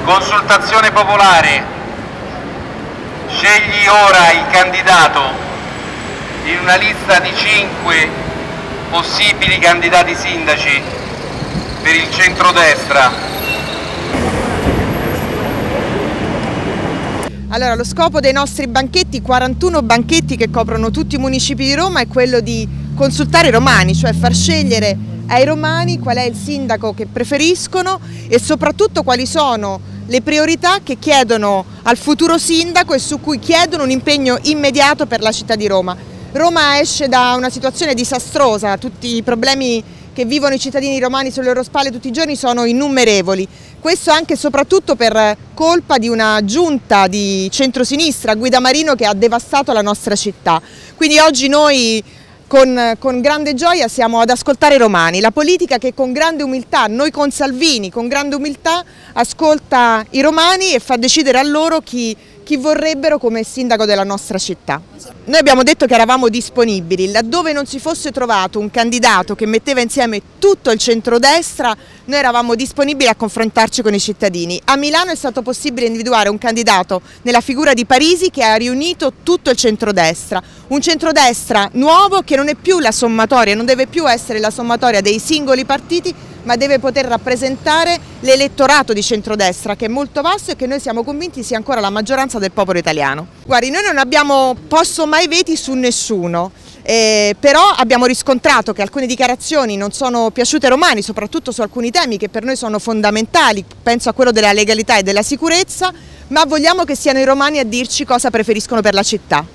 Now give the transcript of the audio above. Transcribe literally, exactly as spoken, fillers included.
Consultazione popolare. Scegli ora il candidato in una lista di cinque possibili candidati sindaci per il centrodestra. Allora, lo scopo dei nostri banchetti, quarantuno banchetti che coprono tutti i municipi di Roma, è quello di consultare i romani, cioè far scegliere ai romani qual è il sindaco che preferiscono e soprattutto quali sono le priorità che chiedono al futuro sindaco e su cui chiedono un impegno immediato per la città di Roma. Roma esce da una situazione disastrosa, tutti i problemi che vivono i cittadini romani sulle loro spalle tutti i giorni sono innumerevoli. Questo anche e soprattutto per colpa di una giunta di centrosinistra, Guida Marino, che ha devastato la nostra città. Quindi oggi noi con, con grande gioia siamo ad ascoltare i romani, la politica che con grande umiltà, noi con Salvini, con grande umiltà ascolta i romani e fa decidere a loro chi, chi vorrebbero come sindaco della nostra città. Noi abbiamo detto che eravamo disponibili, laddove non si fosse trovato un candidato che metteva insieme tutto il centrodestra, noi eravamo disponibili a confrontarci con i cittadini. A Milano è stato possibile individuare un candidato nella figura di Parisi che ha riunito tutto il centrodestra, un centrodestra nuovo che non è più la sommatoria, non deve più essere la sommatoria dei singoli partiti, ma deve poter rappresentare l'elettorato di centrodestra, che è molto vasto e che noi siamo convinti sia ancora la maggioranza del popolo italiano. Guardi, noi non abbiamo posto mai veti su nessuno, eh, però abbiamo riscontrato che alcune dichiarazioni non sono piaciute ai romani, soprattutto su alcuni temi che per noi sono fondamentali, penso a quello della legalità e della sicurezza, ma vogliamo che siano i romani a dirci cosa preferiscono per la città.